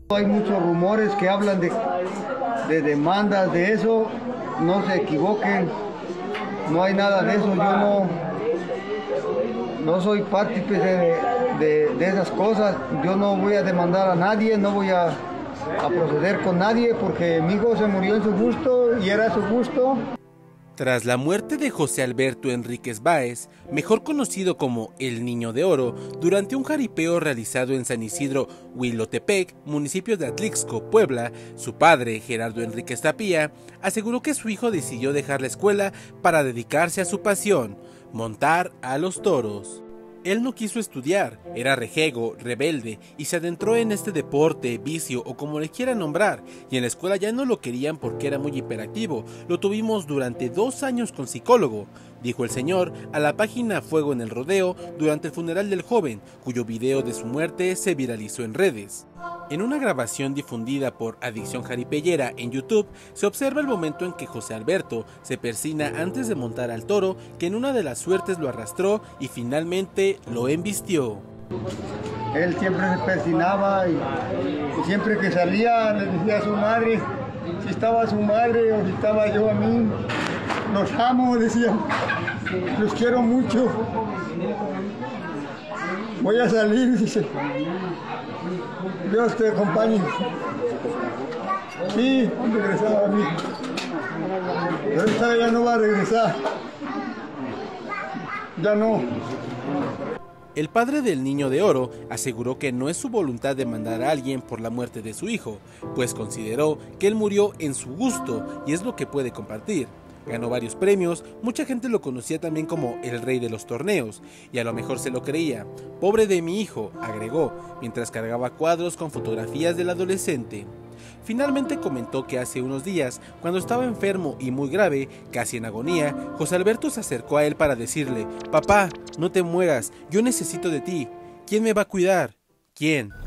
Hay muchos rumores que hablan de demandas de eso, no se equivoquen, no hay nada de eso, yo no soy partícipe de esas cosas, yo no voy a demandar a nadie, no voy a proceder con nadie porque mi hijo se murió en su gusto y era su gusto. Tras la muerte de José Alberto Enríquez Báez, mejor conocido como el Niño de Oro, durante un jaripeo realizado en San Isidro, Huilotepec, municipio de Atlixco, Puebla, su padre, Gerardo Enríquez Tapia, aseguró que su hijo decidió dejar la escuela para dedicarse a su pasión, montar a los toros. Él no quiso estudiar, era rejego, rebelde y se adentró en este deporte, vicio o como le quieran nombrar, y en la escuela ya no lo querían porque era muy hiperactivo. Lo tuvimos durante 2 años con psicólogo, dijo el señor a la página Fuego en el Rodeo durante el funeral del joven, cuyo video de su muerte se viralizó en redes. En una grabación difundida por Adicción Jaripellera en YouTube, se observa el momento en que José Alberto se persina antes de montar al toro, que en una de las suertes lo arrastró y finalmente lo embistió. Él siempre se persinaba y siempre que salía le decía a su madre, si estaba su madre o si estaba yo a mí, los amo, decía, los quiero mucho, voy a salir, dice. Dios te acompañe. Sí, regresaba a mí. Pero esta ya no va a regresar. Ya no. El padre del Niño de Oro aseguró que no es su voluntad demandar a alguien por la muerte de su hijo, pues consideró que él murió en su gusto y es lo que puede compartir. Ganó varios premios, mucha gente lo conocía también como el rey de los torneos, y a lo mejor se lo creía. Pobre de mi hijo, agregó, mientras cargaba cuadros con fotografías del adolescente. Finalmente comentó que hace unos días, cuando estaba enfermo y muy grave, casi en agonía, José Alberto se acercó a él para decirle: «Papá, no te mueras, yo necesito de ti. ¿Quién me va a cuidar? ¿Quién?».